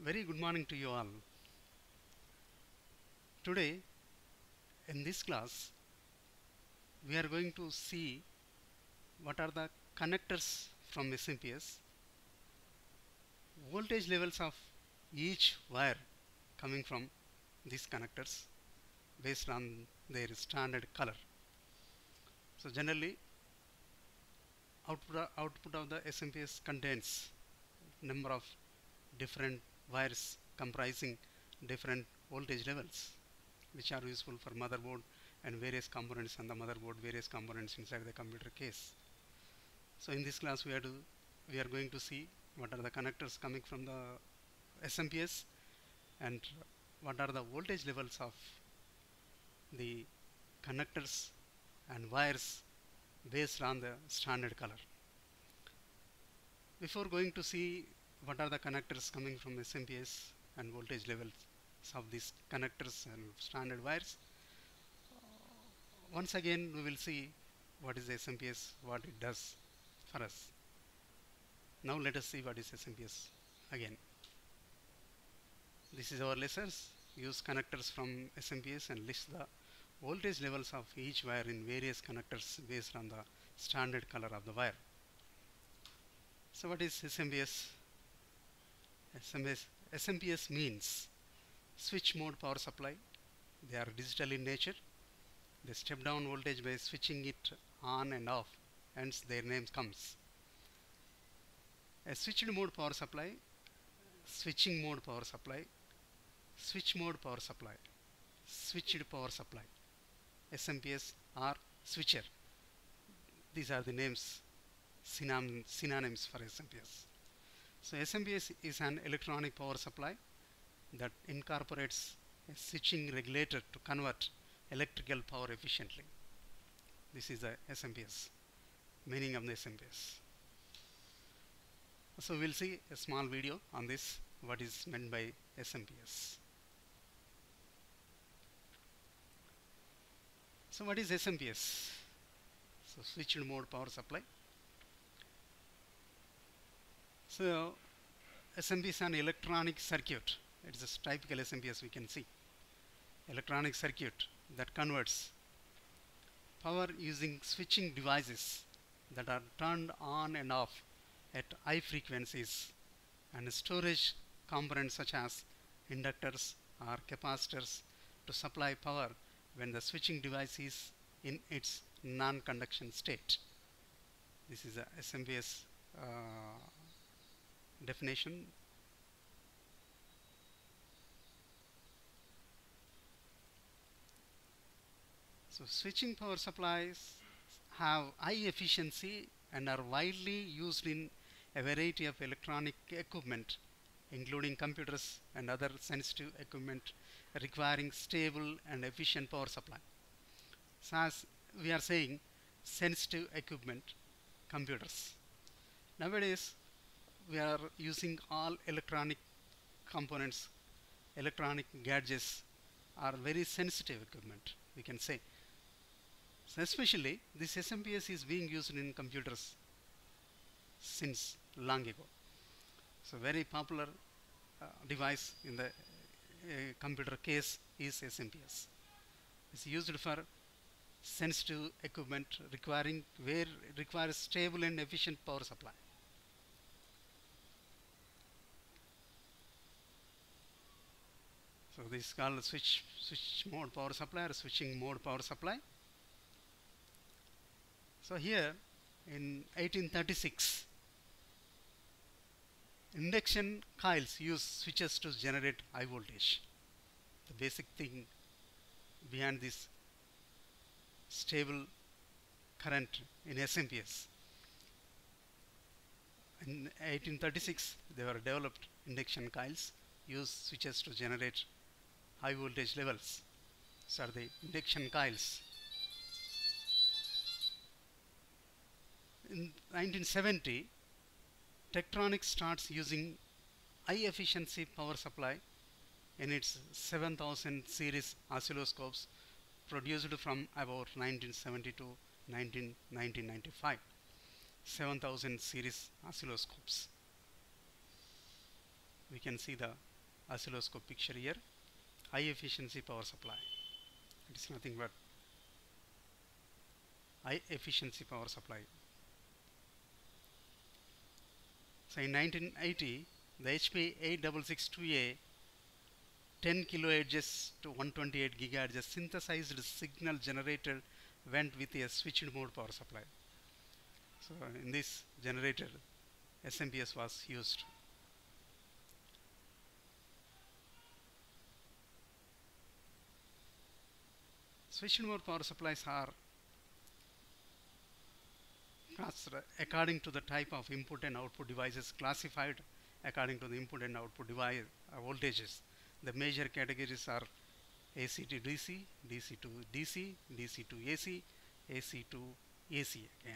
Very good morning to you all. Today in this class we are going to see what are the connectors from SMPS, voltage levels of each wire coming from these connectors based on their standard color. So generally output of the SMPS contains number of different wires comprising different voltage levels which are useful for motherboard and various components on the motherboard, various components inside the computer case. So in this class we are going to see what are the connectors coming from the SMPS and what are the voltage levels of the connectors and wires based on the standard color. Before going to see what are the connectors coming from SMPS and voltage levels of these connectors and standard wires, once again we will see what is SMPS, what it does for us. Now let us see what is SMPS again. This is our lessons. Use connectors from SMPS and list the voltage levels of each wire in various connectors based on the standard color of the wire. So what is SMPS? SMPS means switch mode power supply. They are digital in nature. They step down voltage by switching it on and off, hence their name comes. A switched mode power supply, switching mode power supply, switch mode power supply, switched power supply, SMPS or switcher. These are the names, synonyms for SMPS. So SMPS is an electronic power supply that incorporates a switching regulator to convert electrical power efficiently. This is the SMPS, meaning of the SMPS. So we'll see a small video on this, what is meant by SMPS. So what is SMPS? So switched mode power supply. So SMPS is an electronic circuit. It's a typical SMPS we can see. Electronic circuit that converts power using switching devices that are turned on and off at high frequencies, and storage components such as inductors or capacitors to supply power when the switching device is in its non-conduction state. This is a SMPS definition. So switching power supplies have high efficiency and are widely used in a variety of electronic equipment, including computers and other sensitive equipment requiring stable and efficient power supply. So as we are saying, sensitive equipment, computers. Nowadays we are using all electronic components, electronic gadgets are very sensitive equipment, we can say. So especially this SMPS is being used in computers since long ago. So very popular device in the computer case is SMPS. It's used for sensitive equipment where it requires stable and efficient power supply. So this is called switch mode power supply or switching mode power supply. So here in 1836, induction coils use switches to generate high voltage. The basic thing behind this stable current in SMPS. In 1836, they were developed induction coils use switches to generate high voltage levels. So are the induction coils. In 1970, Tektronix starts using high efficiency power supply in its 7000 series oscilloscopes produced from about 1970 to 1995. 7000 series oscilloscopes. We can see the oscilloscope picture here. High efficiency power supply. It is nothing but high efficiency power supply. So in 1980, the HP 8662A 10 kilohertz to 128 gigahertz synthesized signal generator went with a switched mode power supply. So in this generator, SMPS was used. Switched mode power supplies are according to the type of input and output devices, classified according to the input and output device voltages. The major categories are AC to DC, DC to DC, DC to AC, AC to AC again.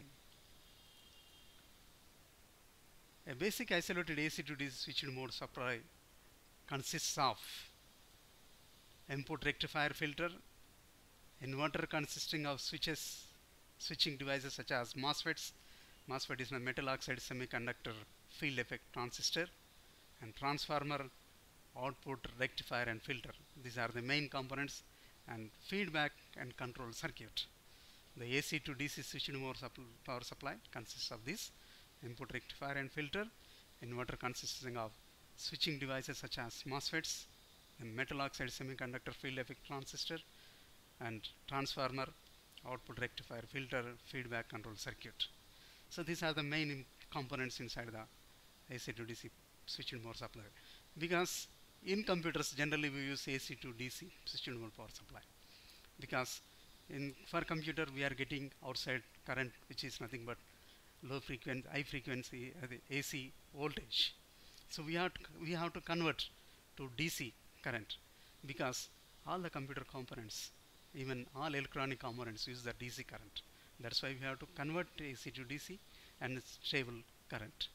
A basic isolated AC to DC switched mode supply consists of input rectifier filter, inverter consisting of switching devices such as MOSFETs. MOSFET is a metal oxide semiconductor field effect transistor, and transformer, output rectifier and filter. These are the main components, and feedback and control circuit. The AC to DC switched mode power supply consists of this: input rectifier and filter, inverter consisting of switching devices such as MOSFETs, and metal oxide semiconductor field effect transistor, and transformer, output rectifier, filter, feedback control circuit. So these are the main components inside the AC to DC switched mode supply. Because in computers generally we use AC to DC switched mode power supply, because for computer we are getting outside current which is nothing but high frequency AC voltage. So we have to convert to DC current, because all the computer components, even all electronic components, use the DC current. That's why we have to convert AC to DC and stable current.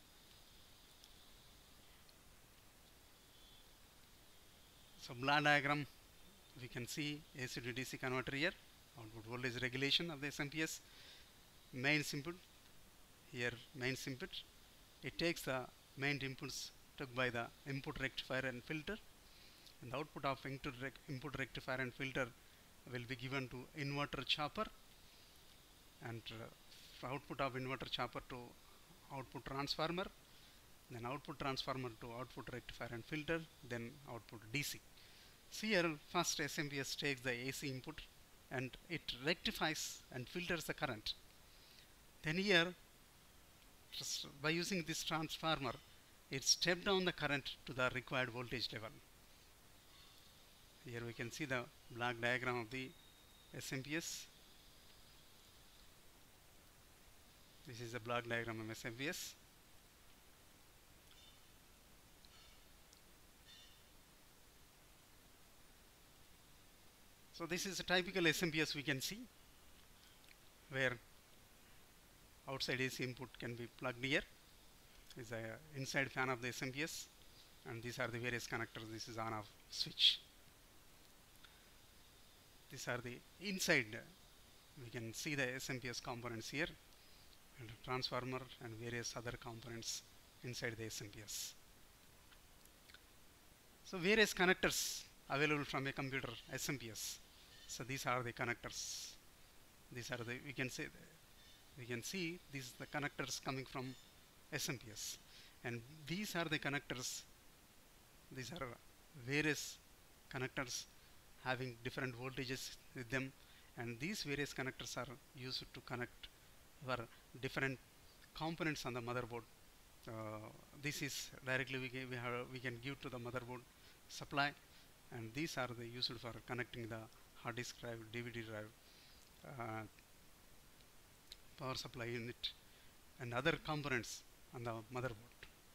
So block diagram, we can see AC to DC converter here, output voltage regulation of the SMPS, mains input, here mains input. It takes the main inputs took by the input rectifier and filter, and the output of input rectifier and filter will be given to inverter chopper, and output of inverter chopper to output transformer, then output transformer to output rectifier and filter, then output DC. So here first SMPS takes the AC input and it rectifies and filters the current. Then here, by using this transformer, it steps down the current to the required voltage level. Here we can see the block diagram of the SMPS. This is the block diagram of SMPS. So this is a typical SMPS we can see, where outside AC input can be plugged here. This is a inside fan of the SMPS, and these are the various connectors. This is on off switch. These are the inside, we can see the SMPS components here, and transformer and various other components inside the SMPS. So various connectors available from a computer SMPS. So these are the connectors. These are the, we can see these are the connectors coming from SMPS, and these are the connectors. These are various connectors having different voltages with them, and these various connectors are used to connect our different components on the motherboard. This is directly we can give to the motherboard supply, and these are the used for connecting the hard disk drive, DVD drive, power supply unit, and other components on the motherboard.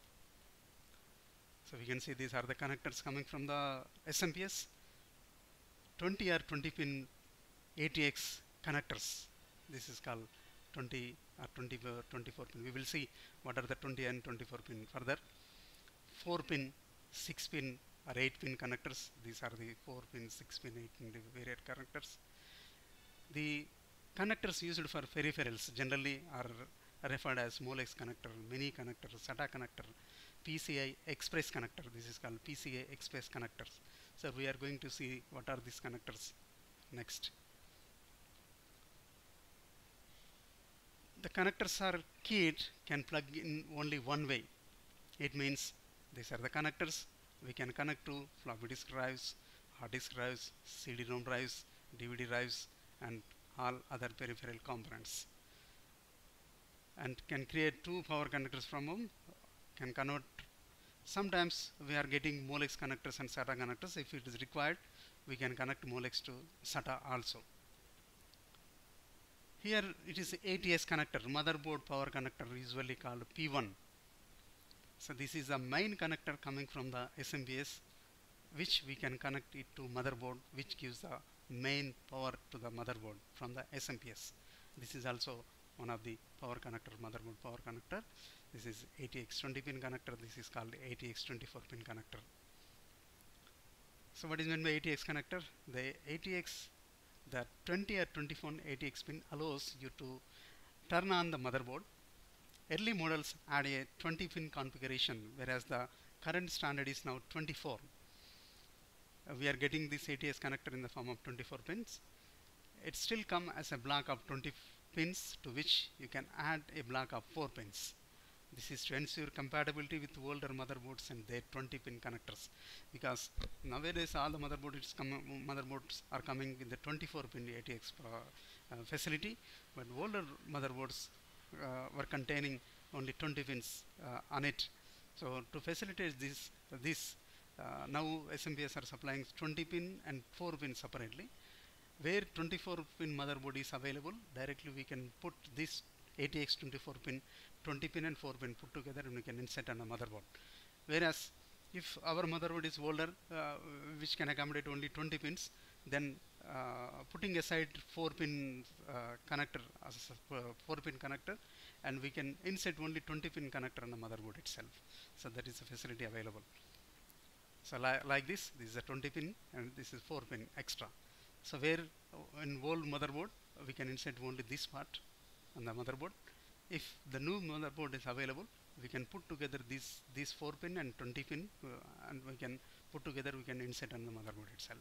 So we can see these are the connectors coming from the SMPS. 20 or 20 pin ATX connectors. This is called 20 or 24 pin. We will see what are the 20 and 24 pin further. 4 pin, 6 pin or 8 pin connectors. These are the 4 pin, 6 pin, 8 pin various connectors. The connectors used for peripherals generally are referred as Molex connector, mini connector, SATA connector, PCI Express connector. This is called PCI Express connectors. So we are going to see what are these connectors next. The connectors are keyed, can plug in only one way. It means these are the connectors we can connect to floppy disk drives, hard disk drives, CD-ROM drives, DVD drives, and all other peripheral components, and can create two power connectors from them, can convert. Sometimes we are getting Molex connectors and SATA connectors. If it is required, we can connect Molex to SATA also. Here it is ATX connector, motherboard power connector, usually called P1. So this is the main connector coming from the SMPS, which we can connect it to motherboard, which gives the main power to the motherboard from the SMPS. This is also one of the power connector, motherboard power connector. This is ATX 20 pin connector. This is called ATX 24 pin connector. So what is meant by ATX connector? The ATX, the 20 or 24 ATX pin allows you to turn on the motherboard. Early models had a 20 pin configuration, whereas the current standard is now 24. We are getting this ATX connector in the form of 24 pins. It still comes as a block of 20 pins, to which you can add a block of 4 pins. This is to ensure compatibility with older motherboards and their 20 pin connectors, because nowadays all the motherboards are coming with the 24 pin ATX facility, but older motherboards were containing only 20 pins on it. So to facilitate this, now SMPS are supplying 20 pin and 4 pin separately. Where 24 pin motherboard is available, directly we can put this ATX 24 pin, 20 pin and 4 pin put together, and we can insert on a motherboard. Whereas if our motherboard is older, which can accommodate only 20 pins, then putting aside 4 pin connector as a 4 pin connector, and we can insert only 20 pin connector on the motherboard itself. So that is a facility available. So like this is a 20 pin and this is 4 pin extra. So where in old motherboard we can insert only this part on the motherboard. If the new motherboard is available, we can put together these 4 pin and 20 pin, and we can put together, we can insert on the motherboard itself.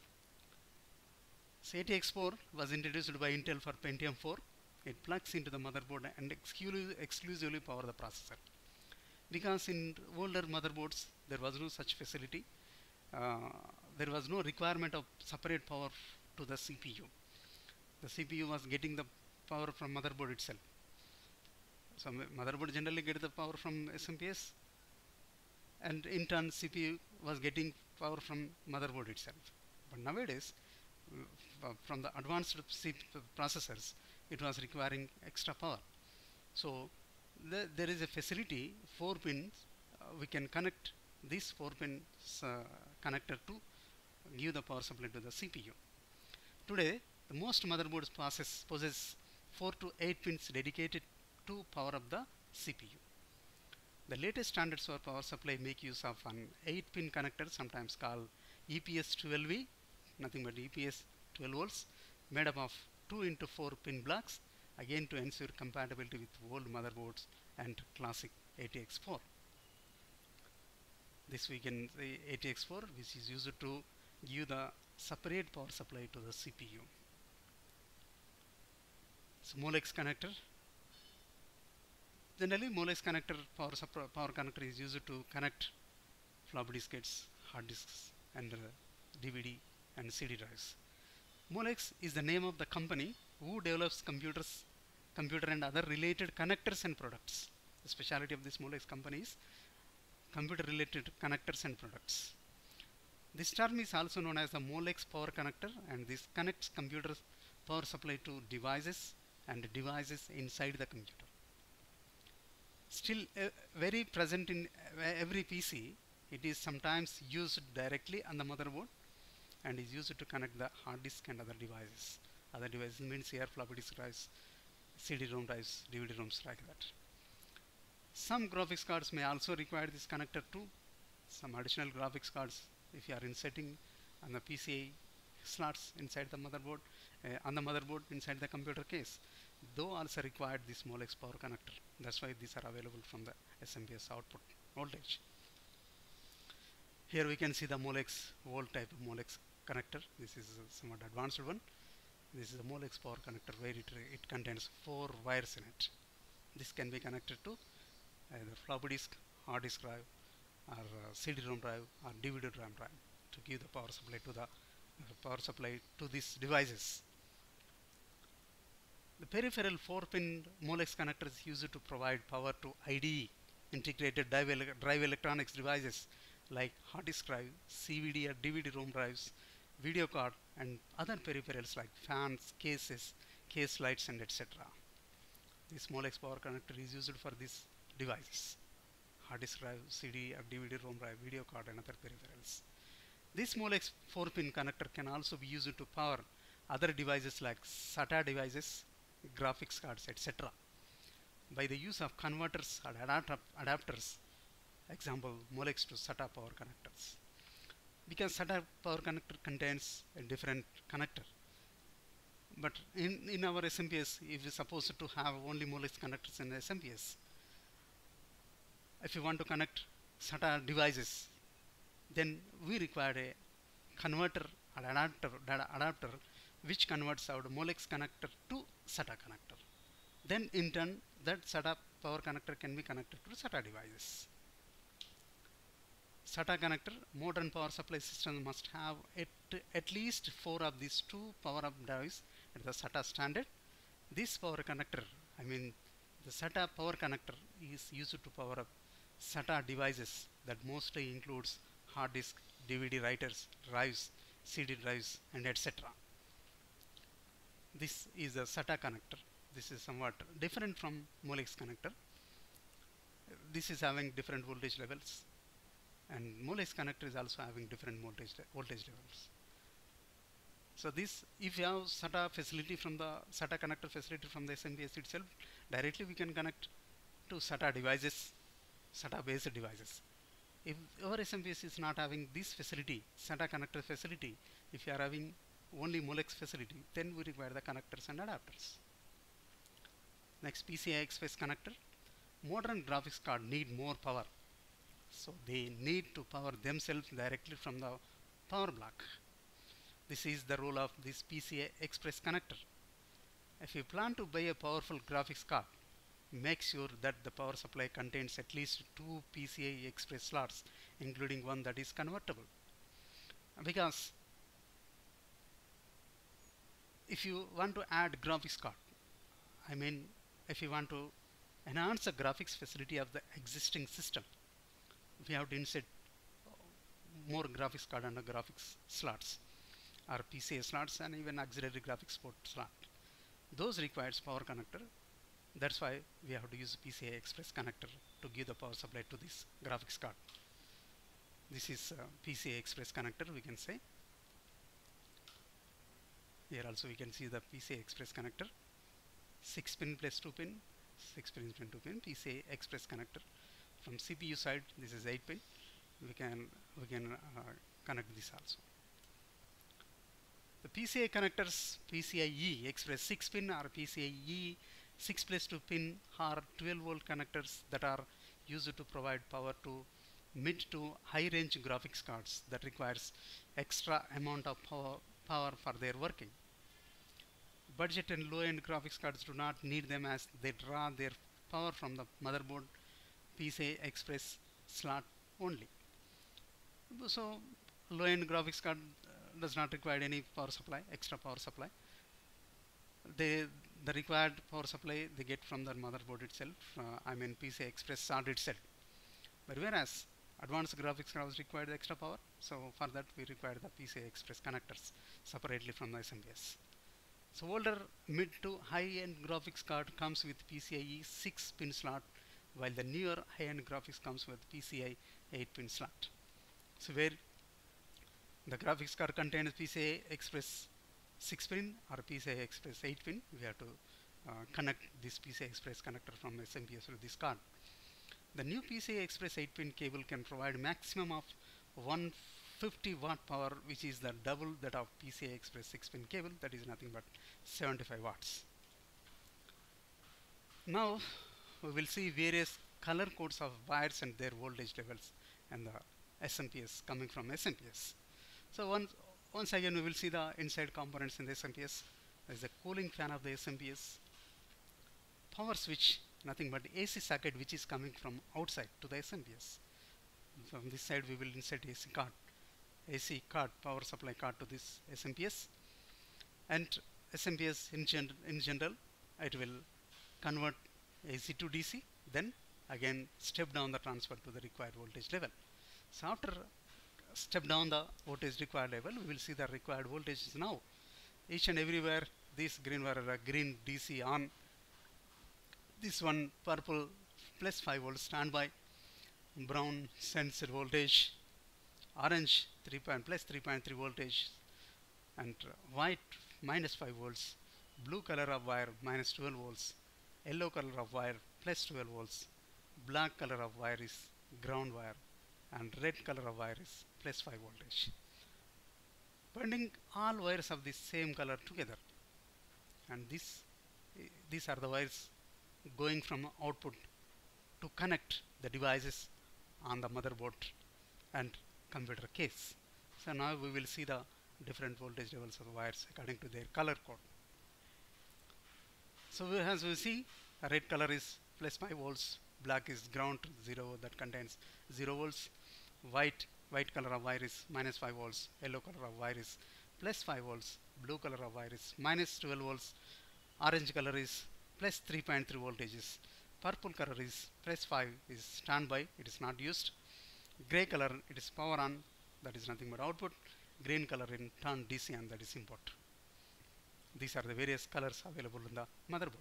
So ATX4 was introduced by Intel for Pentium 4. It plugs into the motherboard and exclusively power the processor. Because in older motherboards there was no such facility. There was no requirement of separate power to the CPU. The CPU was getting the power from motherboard itself. So motherboard generally get the power from SMPS, and in turn CPU was getting power from motherboard itself. But nowadays, from the advanced processors, it was requiring extra power. So there is a facility, 4 pins, we can connect this 4 pins connector to give the power supply to the CPU. Today, the most motherboards possess 4 to 8 pins dedicated to power up the CPU. The latest standards for power supply make use of an 8 pin connector, sometimes called EPS 12V, nothing but EPS 12 volts, made up of 2 into 4 pin blocks, again to ensure compatibility with old motherboards and classic ATX4. This we can say ATX4, which is used to give the separate power supply to the CPU. So Molex connector. Generally, Molex connector power connector is used to connect floppy disks, hard disks, and DVD and CD drives. Molex is the name of the company who develops computer and other related connectors and products. The specialty of this Molex company is computer related connectors and products. This term is also known as the Molex power connector, and this connects computer power supply to devices and devices inside the computer. Still very present in every PC, it is sometimes used directly on the motherboard and is used to connect the hard disk and other devices. Other devices means here floppy disk drives, CD-ROM drives, DVD-ROMs, like that. Some graphics cards may also require this connector too. Some additional graphics cards, if you are inserting on the PCI slots inside the motherboard, on the motherboard inside the computer case, though also required this Molex power connector. That's why these are available from the SMPS output. voltage. Here we can see the Molex volt type of Molex connector. This is a somewhat advanced one. This is a Molex power connector where it contains 4 wires in it. This can be connected to either floppy disk, hard disk drive, or CD-ROM drive or DVD-RAM drive to give the power supply to these devices. The peripheral 4-pin Molex connector is used to provide power to IDE, integrated drive electronics devices like hard disk drive, CVD or DVD-ROM drives, video card, and other peripherals like fans, cases, case lights, and etc. This Molex power connector is used for these devices: hard disk drive, CD or DVD-ROM drive, video card, and other peripherals. This Molex 4-pin connector can also be used to power other devices like SATA devices, graphics cards, etc. by the use of converters or adapters, example Molex to SATA power connectors. Because SATA power connector contains a different connector, but in our SMPS, if we supposed to have only Molex connectors in SMPS, if you want to connect SATA devices, then we require a converter or adapter which converts our Molex connector to SATA connector. Then in turn, that SATA power connector can be connected to SATA devices. SATA connector, modern power supply systems must have at least 4 of these 2 power-up drives at the SATA standard. This power connector, the SATA power connector is used to power up SATA devices that mostly includes hard disk, DVD writers, drives, CD drives, and etc. This is a SATA connector. This is somewhat different from Molex connector. This is having different voltage levels, and Molex connector is also having different voltage levels. So this, if you have SATA facility from the SATA connector facility from the SMPS itself, directly we can connect to SATA devices, SATA based devices. If our SMPS is not having this facility, SATA connector facility, if you are having only Molex facility, then we require the connectors and adapters. Next, PCI Express connector. Modern graphics card need more power, so they need to power themselves directly from the power block. This is the role of this PCI Express connector. If you plan to buy a powerful graphics card, make sure that the power supply contains at least 2 PCI Express slots, including one that is convertible. Because if you want to add graphics card, if you want to enhance the graphics facility of the existing system, we have to insert more graphics card and graphics slots, or PCI slots, and even auxiliary graphics port slot. Those requires power connector. That's why we have to use PCI Express connector to give the power supply to this graphics card. This is PCI Express connector, we can say. Here also we can see the PCI Express connector, 6 pin plus 2 pin, 6 pin plus 2 pin PCI Express connector. From CPU side, this is 8 pin. We can connect this also. The PCI connectors, PCIe Express 6 pin or PCIe 6 plus 2 pin are 12 volt connectors that are used to provide power to mid to high range graphics cards that requires extra amount of power for their working. Budget and low end graphics cards do not need them, as they draw their power from the motherboard PCI Express slot only. So low end graphics card does not require any power supply, extra power supply. The required power supply they get from the motherboard itself, PCI Express slot itself. But whereas advanced graphics cards require the extra power, so for that we require the PCI Express connectors separately from the SMPS. So older mid to high end graphics card comes with PCIe 6 pin slot, while the newer high end graphics comes with PCI 8 pin slot. So where the graphics card contains PCI Express 6 pin or PCI Express 8 pin, we have to connect this PCI Express connector from SMPS to this card. The new PCI Express 8 pin cable can provide maximum of 150 watt power, which is the double that of PCI Express 6 pin cable, that is nothing but 75 watts. Now we will see various color codes of wires and their voltage levels and the SMPS coming from SMPS. So once again we will see the inside components in the SMPS. There is a cooling fan of the SMPS, power switch, nothing but AC socket which is coming from outside to the SMPS. From this side we will insert AC card, power supply card to this SMPS, and SMPS in general it will convert AC to DC, then again step down the transfer to the required voltage level. So after step down the voltage required level, we will see the required voltage is now. Each and everywhere this green wire green DC on, this one purple plus 5 volts standby, brown sensor voltage, orange 3 plus 3.3 voltage, and white minus 5 volts, blue color of wire minus 12 volts, yellow color of wire plus 12 volts, black color of wire is ground wire, and red color of wire is plus 5 voltage. Binding all wires of the same color together, and these are the wires going from output to connect the devices on the motherboard and computer case. So now we will see the different voltage levels of the wires according to their color code. So as we see, red color is plus 5 volts, black is ground 0 that contains 0 volts, white color of wire is minus 5 volts, yellow color of wire is plus 5 volts, blue color of wire is minus 12 volts, orange color is plus 3.3 voltages, purple color is plus 5 is standby, it is not used, gray color it is power on, that is nothing but output, green color in turn DC on, that is input. These are the various colors available in the motherboard.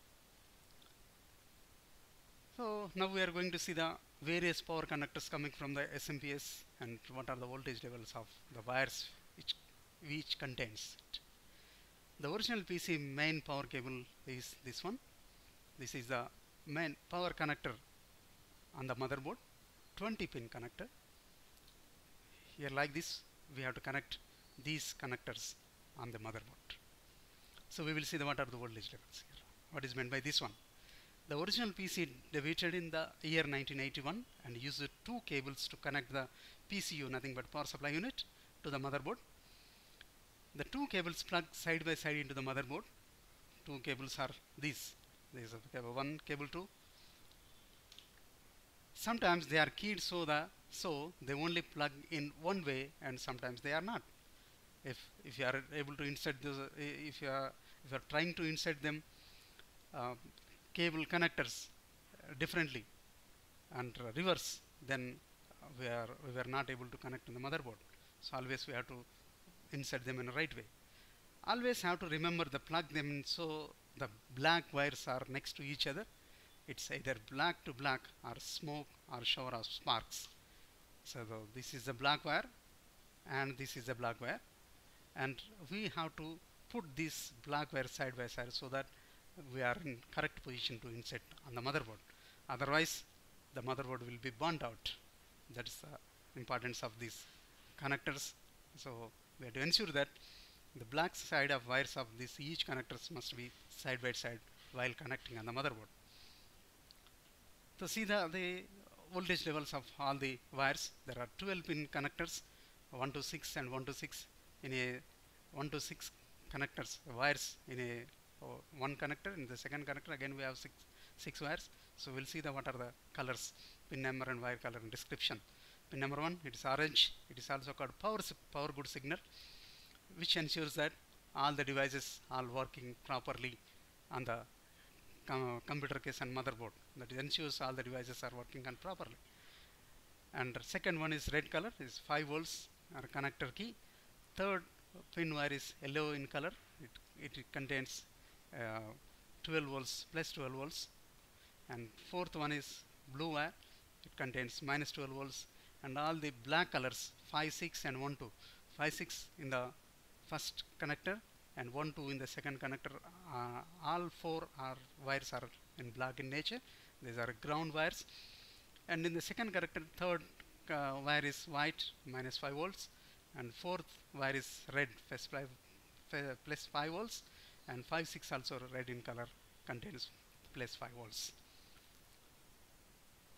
So now we are going to see the various power connectors coming from the SMPS and what are the voltage levels of the wires which contains it. The original PC main power cable is this one. This is the main power connector on the motherboard, 20 pin connector. Here like this we have to connect these connectors on the motherboard. So we will see what are the voltage levels here. What is meant by this one? The original PC debuted in the year 1981 and used 2 cables to connect the PCU, nothing but power supply unit, to the motherboard. The 2 cables plug side by side into the motherboard. 2 cables are these. There is a cable 1, cable 2. Sometimes they are keyed so they only plug in one way, and sometimes they are not. If you are able to insert this, if you are trying to insert them cable connectors differently and reverse, then we were not able to connect to the motherboard. So always we have to insert them in the right way. Always have to remember the plug them in so the black wires are next to each other. It's either black to black or smoke or shower of sparks. So this is the black wire and this is the black wire, and we have to put this black wire side by side so that we are in correct position to insert on the motherboard. Otherwise the motherboard will be burnt out. That is the importance of these connectors. So we have to ensure that the black side of wires of this each connectors must be side by side while connecting on the motherboard. To see the voltage levels of all the wires, there are 12 pin connectors, 1 to 6 and 1 to 6 in a 1 to 6 connectors wires in a one connector. In the second connector again we have six wires. So we'll see what are the colors, pin number and wire color and description. Pin number 1, it is orange. It is also called power good signal, which ensures that all the devices are working properly on the computer case and motherboard. That ensures all the devices are working on properly. And second one is red color, is 5 volts or connector key. Third pin wire is yellow in color. It contains 12 volts plus 12 volts. And fourth one is blue wire. It contains minus 12 volts. And all the black colors 5, 6 and 1, 2. 5, 6 in the first connector and 1, 2 in the second connector. All 4 wires are in black in nature. These are ground wires. And in the second connector, third wire is white, minus 5 volts, and fourth wire is red, plus 5 volts, and 5, 6 also red in color, contains plus 5 volts.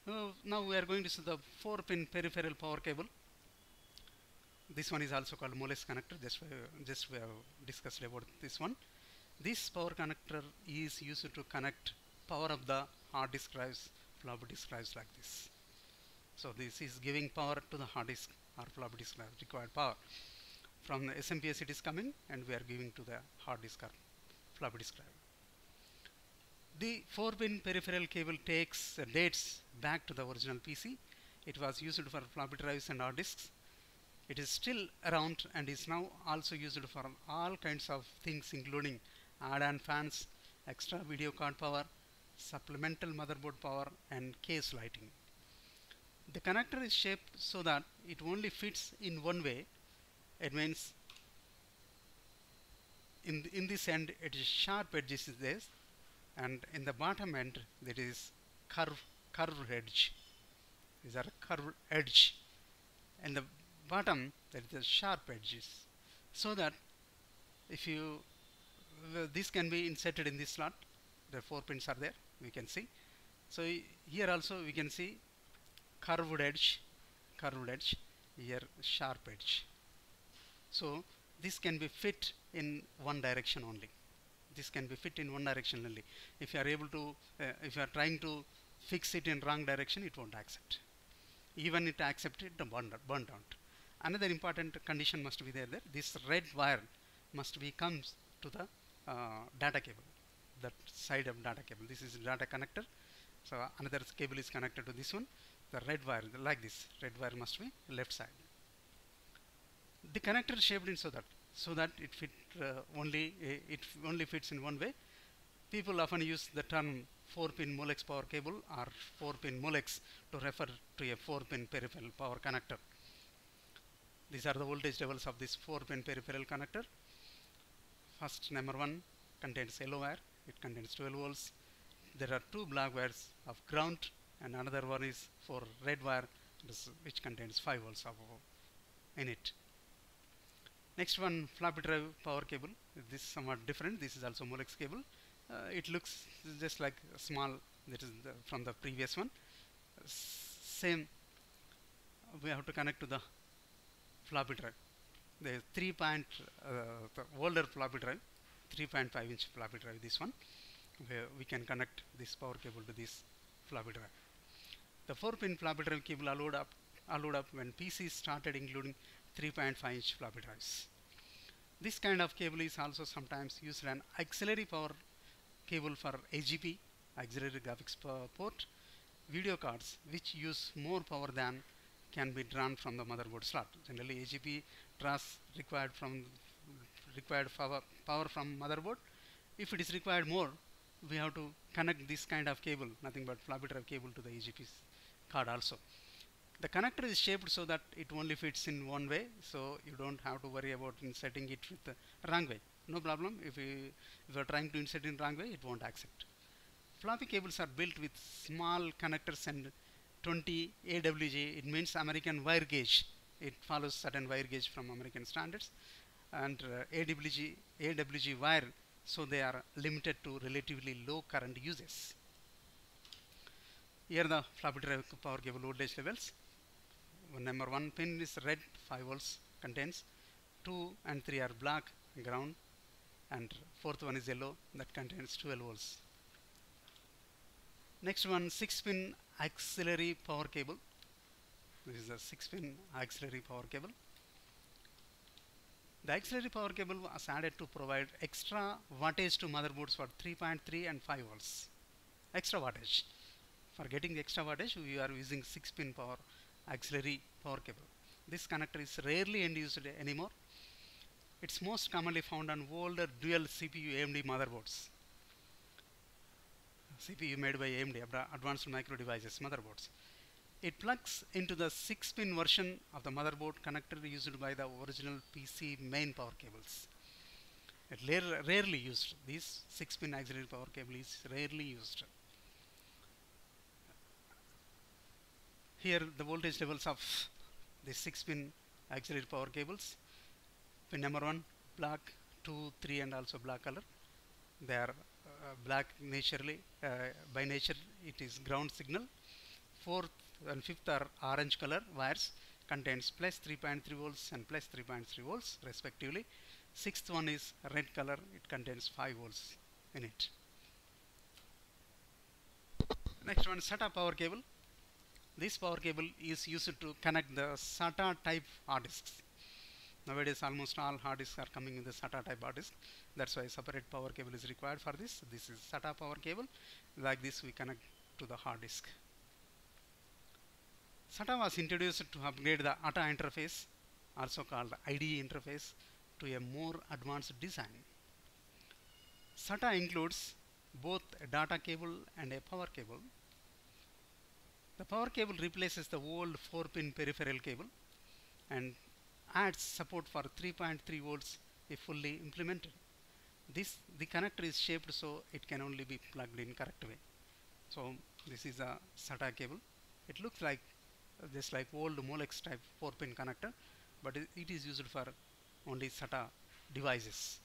Now we are going to see the 4-pin peripheral power cable. This one is also called Molex connector. Just we have discussed about this one. This power connector is used to connect power of the hard disk drives, floppy disk drives like this. So this is giving power to the hard disk or floppy disk drive, required power. From the SMPS it is coming and we are giving to the hard disk or floppy disk drive. The 4-pin peripheral cable dates back to the original PC. It was used for floppy drives and hard disks. It is still around and is now also used for all kinds of things, including add-on fans, extra video card power, supplemental motherboard power, and case lighting. The connector is shaped so that it only fits in one way. It means in this end it is sharp edges is this, and in the bottom end that is curved edge. These are curved edge, and the bottom that is the sharp edges, so that if you this can be inserted in this slot. The 4 pins are there, we can see. So here also we can see curved edge, here sharp edge. So this can be fit in one direction only. This can be fit in one direction only. If you are able to, if you are trying to fix it in wrong direction, it won't accept. Even it accepted, the burn out. Another important condition must be there. This red wire must be comes to the data cable, that side of data cable. This is data connector. So another cable is connected to this one. The red wire, like this, red wire must be left side. The connector is shaped in so that it only fits in one way. People often use the term 4-pin Molex power cable or 4-pin Molex to refer to a 4-pin peripheral power connector. These are the voltage levels of this 4-pin peripheral connector. First, number 1 contains yellow wire. It contains 12 volts. There are 2 black wires of ground, and another one is for red wire, which contains 5 volts in it. Next one, floppy drive power cable. This is somewhat different. This is also Molex cable. It looks just like small, that is from the previous one. Same, we have to connect to the floppy drive. The older floppy drive, 3.5 inch floppy drive, this one, where we can connect this power cable to this floppy drive. The 4-pin floppy drive cable allowed up when PCs started including 3.5 inch floppy drives. This kind of cable is also sometimes used an auxiliary power cable for AGP, auxiliary graphics port, video cards which use more power than can be drawn from the motherboard slot. Generally AGP draws required power from motherboard. If it is required more, we have to connect this kind of cable, nothing but floppy drive cable, to the AGP card also. The connector is shaped so that it only fits in one way, so you don't have to worry about inserting it with the wrong way. No problem. If you are trying to insert in wrong way, it won't accept. Floppy cables are built with small connectors and 20 AWG. It means American wire gauge. It follows certain wire gauge from American standards, and AWG wire, so they are limited to relatively low current uses. Here the floppy drive power cable voltage levels. Number 1 pin is red, 5 volts contains. 2 and 3 are black, ground, and 4th one is yellow, that contains 12 volts. Next one, 6-pin auxiliary power cable. This is a 6-pin auxiliary power cable. The auxiliary power cable was added to provide extra wattage to motherboards for 3.3 and 5 volts. Extra wattage. For getting the extra wattage, we are using 6-pin power auxiliary power cable. This connector is rarely used anymore. It's most commonly found on older dual CPU AMD motherboards. CPU made by AMD, Advanced Micro Devices motherboards. It plugs into the 6-pin version of the motherboard connector used by the original PC main power cables. It rarely used. This 6-pin auxiliary power cable is rarely used. Here the voltage levels of the 6-pin auxiliary power cables. Pin number 1 black, 2, 3 and also black color. They are black naturally, by nature it is ground signal. fourth and fifth are orange color wires, contains plus 3.3 volts and plus 3.3 volts respectively. Sixth one is red color, it contains 5 volts in it. Next one, SATA power cable. This power cable is used to connect the SATA type hard disks. Nowadays almost all hard disks are coming with the SATA type hard disk. That's why separate power cable is required for this. This is SATA power cable. Like this we connect to the hard disk. SATA was introduced to upgrade the ATA interface, also called IDE interface, to a more advanced design. SATA includes both a data cable and a power cable. The power cable replaces the old 4-pin peripheral cable and adds support for 3.3 volts if fully implemented. The connector is shaped so it can only be plugged in correct way. So this is a SATA cable. It looks like just like old Molex type 4-pin connector, but it is used for only SATA devices.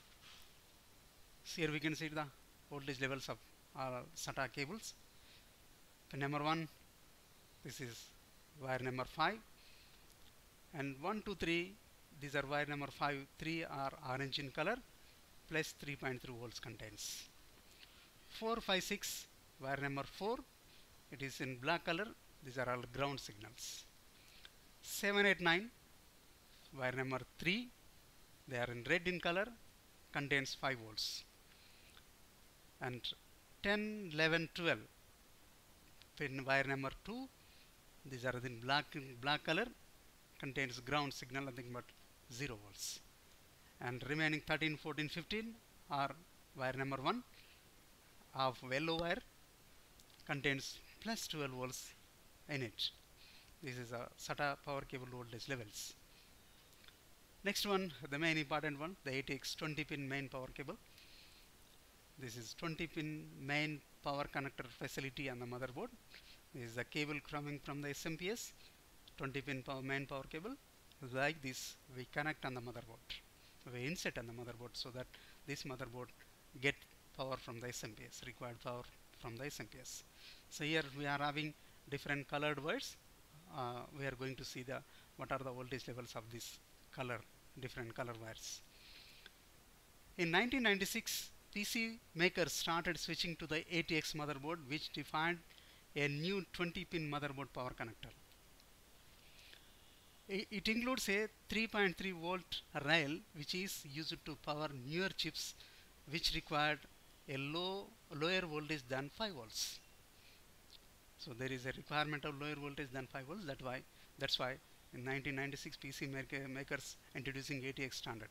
So here we can see the voltage levels of SATA cables. Pin number 1, this is wire number 5, and 1, 2, 3, these are wire number 5, 3 are orange in color, plus 3.3 volts contains. 4, 5, 6, wire number 4, it is in black color, these are all ground signals. 7, 8, 9, wire number 3, they are in red in color, contains 5 volts. And 10, 11, 12, pin wire number 2, these are in black color, contains ground signal, nothing but 0 volts. And remaining 13, 14, 15 are wire number 1 of yellow wire, contains plus 12 volts in it. This is a SATA power cable voltage levels. Next one, the main important one, the ATX 20-pin main power cable. This is 20-pin main power connector facility on the motherboard. This is the cable coming from the SMPS, 20-pin main power cable. Like this, we connect on the motherboard. We insert on the motherboard so that this motherboard get power from the SMPS, required power from the SMPS. So here we are having different colored wires. We are going to see what are the voltage levels of this different color wires. In 1996, PC makers started switching to the ATX motherboard, which defined a new 20-pin motherboard power connector. It includes a 3.3 volt rail which is used to power newer chips which required a lower voltage than 5 volts. So there is a requirement of lower voltage than 5 volts. That's why in 1996 PC makers introducing ATX standard,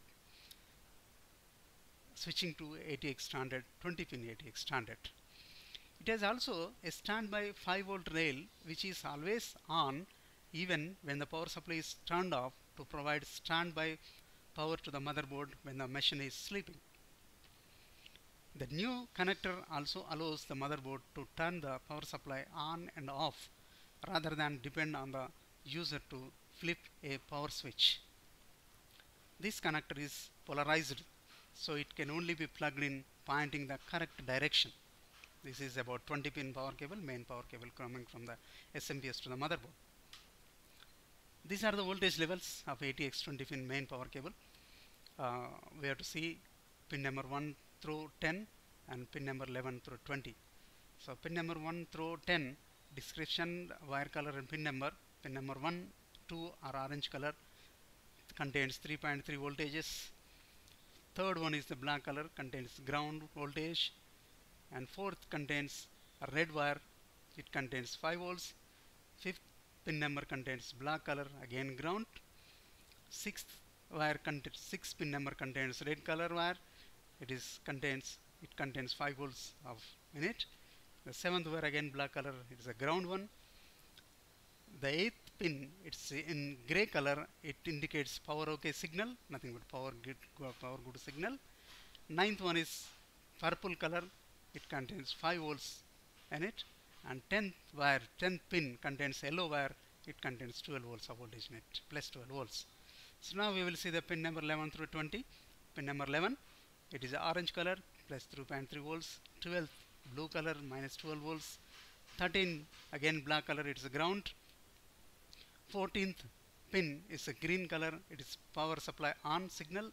switching to ATX standard, 20-pin ATX standard. It has also a standby 5 volt rail which is always on even when the power supply is turned off, to provide standby power to the motherboard when the machine is sleeping. The new connector also allows the motherboard to turn the power supply on and off rather than depend on the user to flip a power switch. This connector is polarized, so it can only be plugged in pointing the correct direction. This is about 20-pin power cable, main power cable coming from the SMPS to the motherboard. These are the voltage levels of ATX 20-pin main power cable. We have to see pin number 1 through 10 and pin number 11 through 20. So pin number 1 through 10, description, wire color and pin number. Pin number 1, 2 are orange color, contains 3.3 voltages. Third one is the black color, contains ground voltage. And fourth contains a red wire, it contains 5 volts. Fifth pin number contains black color, again ground. Sixth pin number contains red color wire, it contains 5 volts in it. The seventh wire again black color, it is a ground one. The eighth pin, it's in gray color, it indicates power OK signal, nothing but power good signal. Ninth one is purple color, it contains 5 volts in it. And 10th pin contains yellow wire, it contains 12 volts of voltage in it, plus 12 volts. So now we will see the pin number 11 through 20. Pin number 11, it is orange color, plus 3.3 volts. 12th blue color, minus 12 volts. 13 again black color, it is ground. 14th pin is a green color, it is power supply on signal.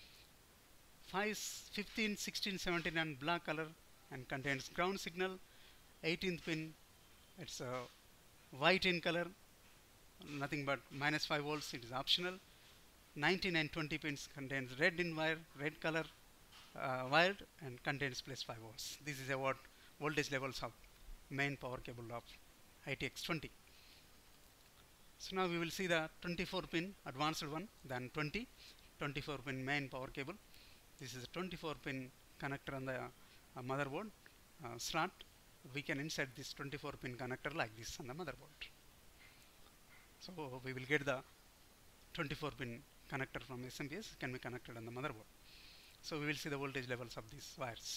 15, 16, 17 and black color and contains ground signal. 18th pin, it's a white in color, nothing but minus 5 volts, it is optional. 19 and 20 pins contains red in wire, red color wired and contains plus 5 volts. This is what voltage levels of main power cable of ITX20. So now we will see the 24 pin advanced one, then 24 pin main power cable. This is a 24 pin connector on the motherboard slot. We can insert this 24 pin connector like this on the motherboard. So we will get the 24 pin connector from SMPS can be connected on the motherboard. So we will see the voltage levels of these wires.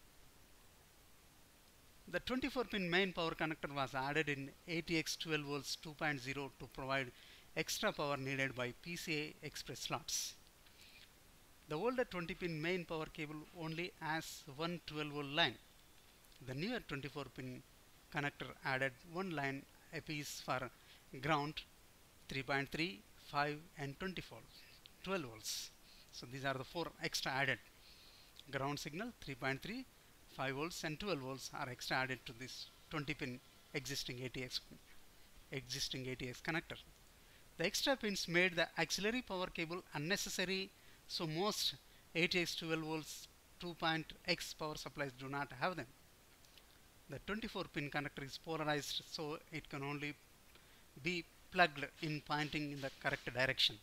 The 24 pin main power connector was added in ATX 12 volts 2.0 to provide extra power needed by PCI Express slots. The older 20 pin main power cable only has one 12 volt line. The newer 24 pin connector added one line apiece for ground 3.3, 5 and 12 volts. So these are the four extra added. Ground signal 3.3, 5 volts and 12 volts are extra added to this 20 pin existing ATX connector. The extra pins made the auxiliary power cable unnecessary, so most ATX 12 volts 2.x power supplies do not have them. The 24 pin connector is polarized, so it can only be plugged in pointing in the correct direction.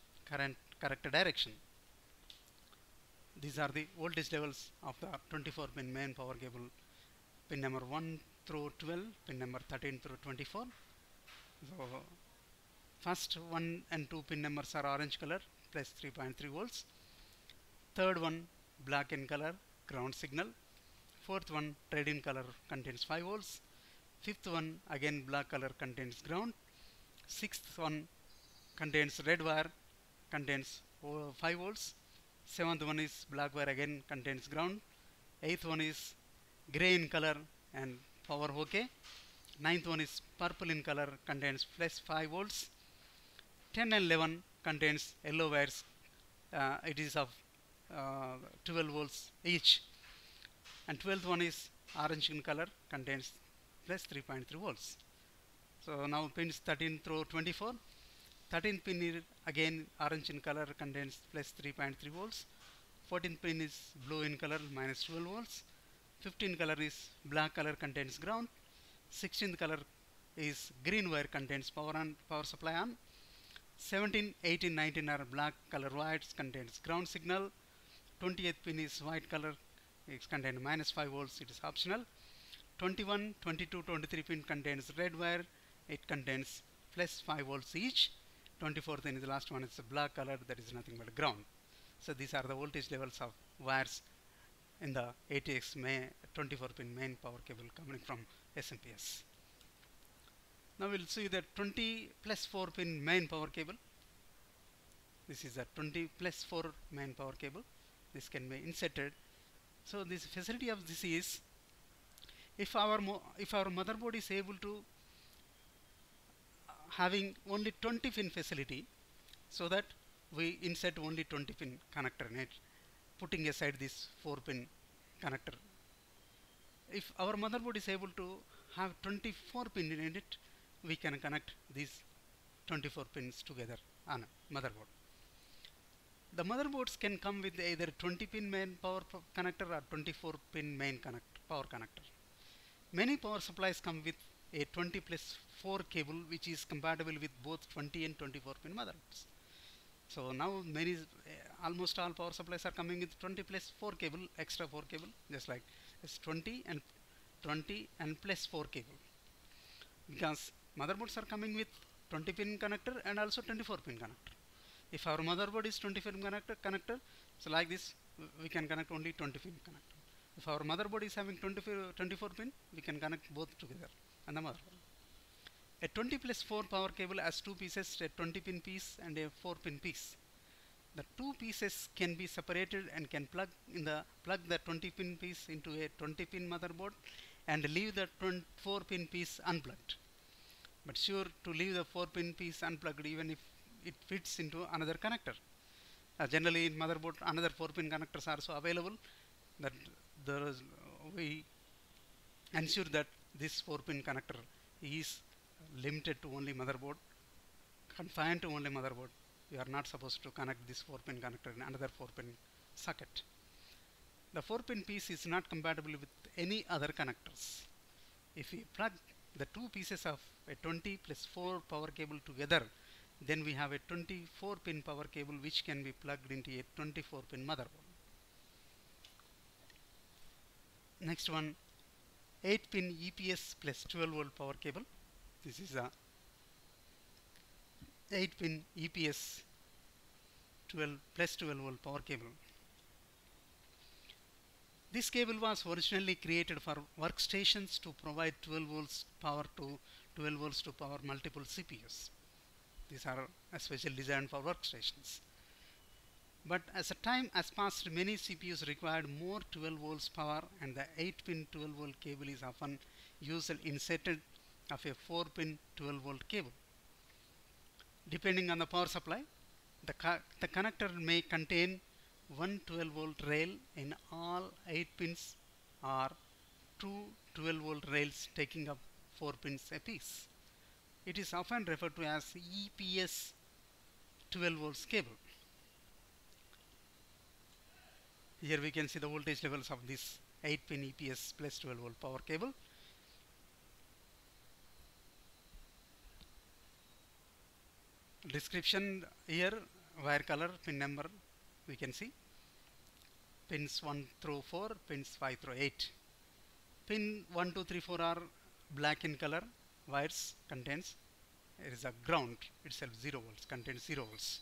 These are the voltage levels of the 24 pin main power cable, pin number 1 through 12, pin number 13 through 24. So first 1 and 2 pin numbers are orange color, plus 3.3 volts. Third one black in color, ground signal. Fourth one red in color, contains 5 volts. Fifth one again black color, contains ground. Sixth one contains red wire, contains 5 volts. Seventh one is black wire, again contains ground. Eighth one is gray in color and power OK. Ninth one is purple in color, contains plus 5 volts. 10 and 11 contains yellow wires, it is of 12 volts each. And 12th one is orange in color, contains plus 3.3 volts. So now pins 13 through 24. 13th pin is again orange in color, contains plus 3.3 volts. 14th pin is blue in color, minus 12 volts. 15th color is black color, contains ground. 16th color is green wire, contains power supply on. 17, 18, 19 are black color wires, contains ground signal. 20th pin is white color, it contains minus 5 volts, it is optional. 21, 22, 23 pin contains red wire, it contains plus 5 volts each. 24th pin is the last one, it's a black color, that is nothing but ground. So these are the voltage levels of wires in the ATX 24 pin main power cable coming from SMPS. Now we'll see the 20 plus 4 pin main power cable. This is a 20 plus 4 main power cable. This can be inserted. So this facility of this is, if our motherboard is able to having only 20 pin facility, so that we insert only 20 pin connector in it, putting aside this 4 pin connector. If our motherboard is able to have 24 pin in it, we can connect these 24 pins together on a motherboard. The motherboards can come with either 20 pin main power connector or 24 pin main power connector. Many power supplies come with a 20 plus 4 cable, which is compatible with both 20 and 24 pin motherboards. So now almost all power supplies are coming with 20 plus 4 cable, extra 4 cable, just like it's 20 and plus 4 cable. Because motherboards are coming with 20 pin connector and also 24 pin connector. If our motherboard is 20 pin connector, so like this we can connect only 20 pin connector. If our motherboard is having 24 pin, we can connect both together on the motherboard. A 20 plus 4 power cable has two pieces, a 20 pin piece and a 4 pin piece. The two pieces can be separated and can plug the 20 pin piece into a 20 pin motherboard and leave the 4-pin piece unplugged. But sure to leave the 4-pin piece unplugged even if it fits into another connector. Generally in motherboard another 4-pin connectors are also available, that we ensure that this 4-pin connector is limited to only motherboard, confined to only motherboard. You are not supposed to connect this 4-pin connector in another 4-pin socket. The 4-pin piece is not compatible with any other connectors. If we plug the two pieces of a 20 plus 4 power cable together, then we have a 24-pin power cable which can be plugged into a 24-pin motherboard. Next one, 8-pin EPS plus 12-volt power cable. This is a 8-pin EPS 12 plus 12-volt power cable. This cable was originally created for workstations to provide 12 volts to power multiple CPUs. These are especially designed for workstations. But as the time has passed, many CPUs required more 12 volts power, and the 8-pin 12 volt cable is often used instead of a 4-pin 12 volt cable. Depending on the power supply, the connector may contain one 12 volt rail in all 8 pins or two 12 volt rails taking up 4 pins apiece. It is often referred to as EPS 12 volts cable. Here we can see the voltage levels of this 8-pin EPS plus 12 volt power cable. Description here, wire color, pin number we can see. Pins 1 through 4, pins 5 through 8. Pin 1, 2, 3, 4 are black in color. Wires contains, there is a ground itself 0 volts, contains 0 volts.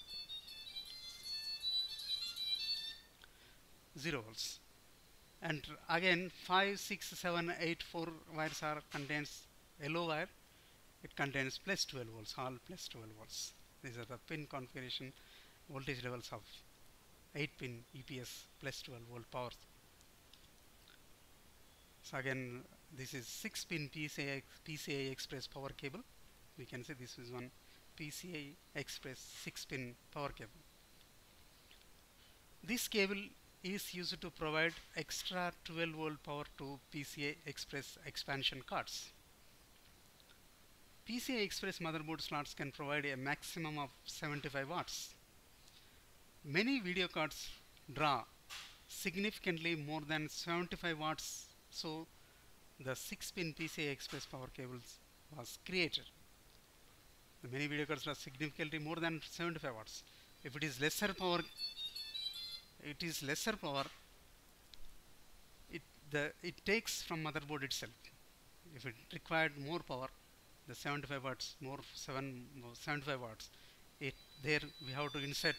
0 volts. And again 5, 6, 7, 8, 4 wires are contains yellow wire. It contains plus 12 volts, all plus 12 volts. These are the pin configuration voltage levels of 8-pin EPS plus 12 volt power. So again this is 6-pin PCI Express power cable. We can see this is one PCI Express 6-pin power cable. This cable is used to provide extra 12 volt power to PCI Express expansion cards. PCI Express motherboard slots can provide a maximum of 75 watts. Many video cards draw significantly more than 75 watts, so the 6-pin PCI Express power cables was created. Many video cards draw significantly more than 75 watts. If it is lesser power, it takes from motherboard itself. If it required more power, the 75 watts, 75 watts, there we have to insert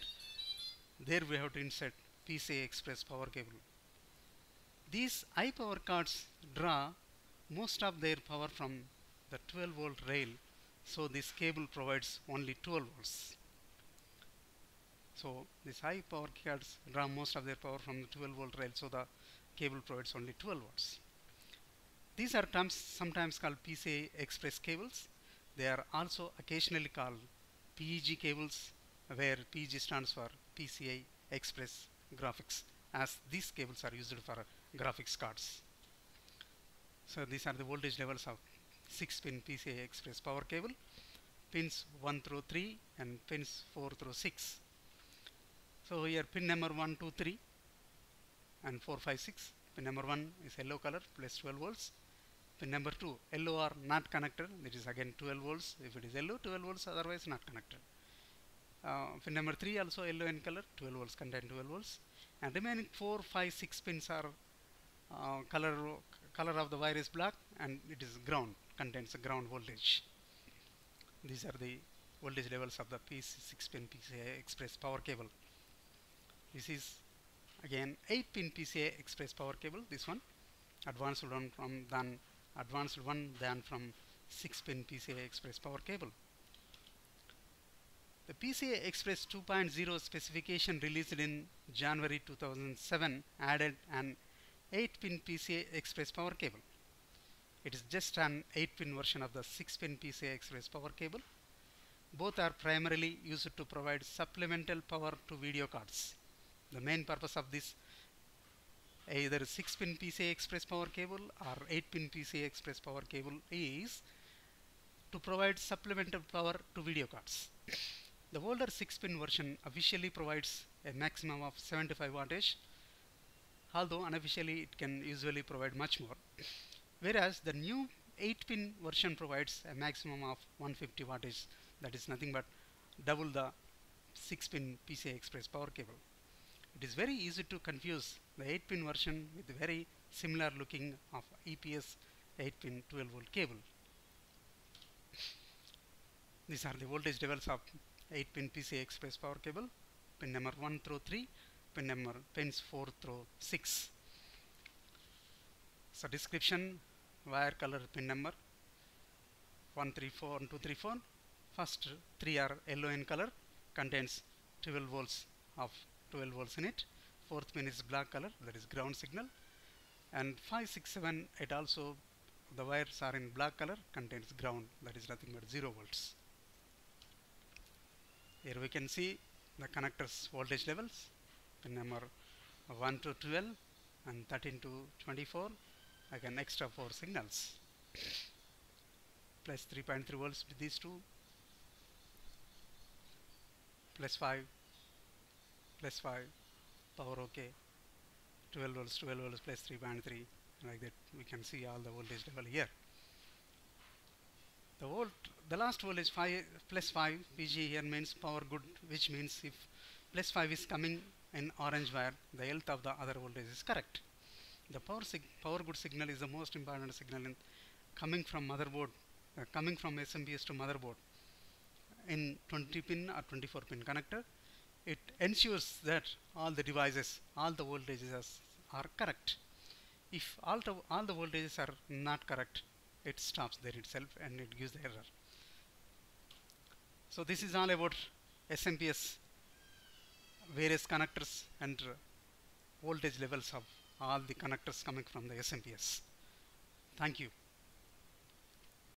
PCI Express power cable. These high power cards draw most of their power from the 12 volt rail, so this cable provides only 12 volts. So these high power cards draw most of their power from the 12 volt rail, so the cable provides only 12 volts. These are sometimes called PCI Express cables. They are also occasionally called PEG cables, where PEG stands for PCI Express Graphics, as these cables are used for graphics cards. So these are the voltage levels of 6-pin PCI Express power cable, pins 1 through 3 and pins 4 through 6. So here pin number 1, 2, 3 and 4, 5, 6. Pin number 1 is yellow color plus 12 volts. Pin number 2, yellow or not connected, that is again 12 volts. If it is yellow, 12 volts, otherwise not connected. Pin number 3 also yellow in color, 12 volts, contain 12 volts. And remaining 4, 5, 6 pins are color of the wire is black and it is ground, contains a ground voltage. These are the voltage levels of the 6-pin PCI Express power cable. This is again 8-pin PCI Express power cable. This one advanced one than from 6-pin PCI Express power cable. The PCI Express 2.0 specification released in January 2007 added an 8-pin PCI Express power cable. It is just an 8-pin version of the 6-pin PCI Express power cable. Both are primarily used to provide supplemental power to video cards. The main purpose of this either 6-pin PCI Express power cable or 8-pin PCI Express power cable is to provide supplemental power to video cards. The older 6-pin version officially provides a maximum of 75 wattage, although unofficially it can usually provide much more. Whereas the new 8-pin version provides a maximum of 150 wattage, that is nothing but double the 6-pin PCI Express power cable. It is very easy to confuse the 8-pin version with the very similar looking of EPS 8-pin 12-volt cable. These are the voltage levels of 8-pin PCI Express power cable, pin number 1 through 3, pins 4 through 6. So description, wire color pin number 134 and 234. First 3 are yellow in color, contains 12 volts of 12 volts in it. Fourth pin is black color, that is ground signal. And 5, 6, 7, it also, the wires are in black color, contains ground, that is nothing but 0 volts. Here we can see the connectors voltage levels, pin number 1 to 12 and 13 to 24, again extra 4 signals. Plus 3.3 volts with these two, plus 5, power OK, 12 volts plus 3.3, like that we can see all the voltage level here. The last voltage plus 5 PG here means power good, which means if plus 5 is coming in orange wire, the health of the other voltage is correct. The power good signal is the most important signal in coming from motherboard, coming from SMPS to motherboard in 20 pin or 24 pin connector. It ensures that all the devices, all the voltages are correct. If all the voltages are not correct, it stops there itself and it gives the error. So this is all about SMPS, various connectors and voltage levels of all the connectors coming from the SMPS. Thank you.